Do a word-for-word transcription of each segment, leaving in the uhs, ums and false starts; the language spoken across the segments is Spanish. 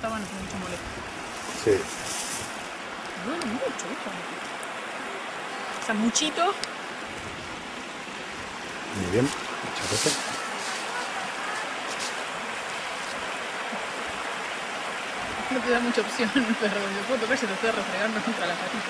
estaban mucho molestos. Sí. Duele mucho, ¿viste? Sanguchito. Muy bien. Muchas gracias. No te da mucha opción, pero yo puedo tocar si te estoy refregando contra la patita.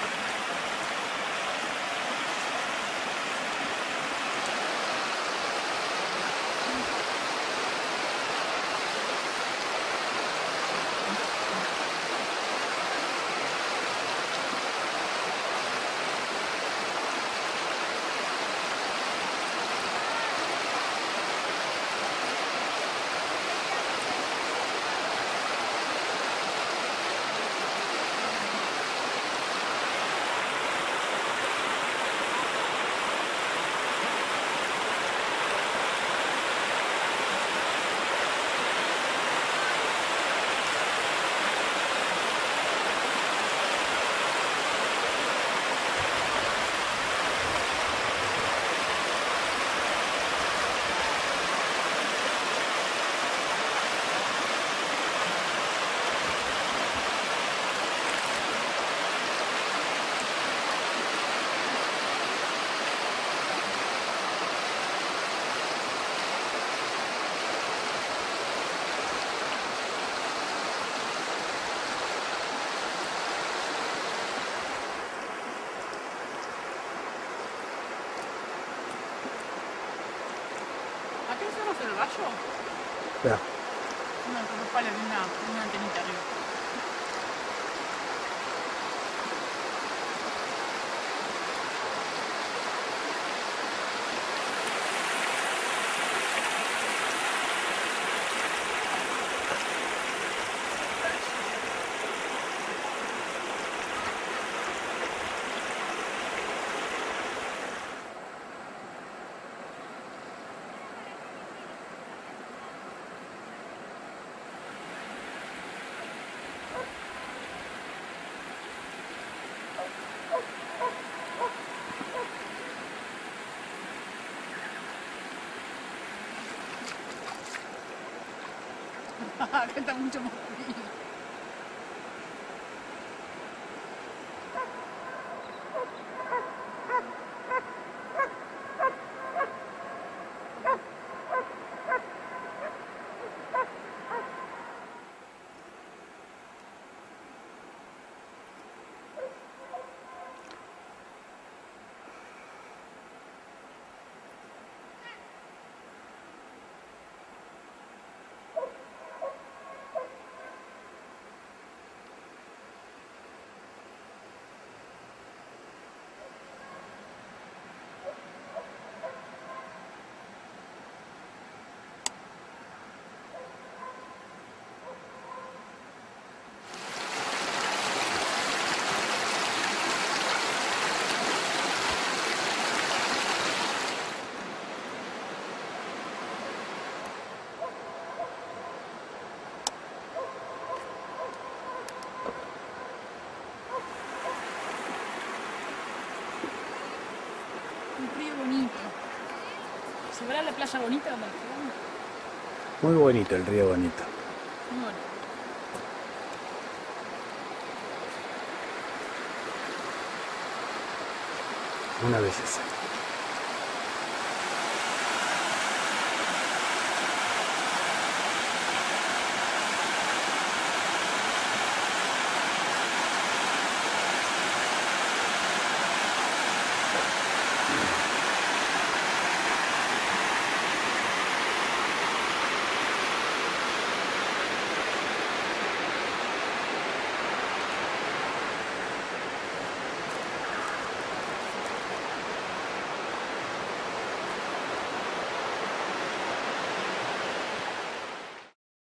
¿A qué hacemos el gallo? Espera. No, con los palos de una, de una antenita arriba. Acá está mucho más frío. Un río bonito. ¿Se verá la playa bonita? Muy bonito el río bonito. Muy bonito. Una belleza.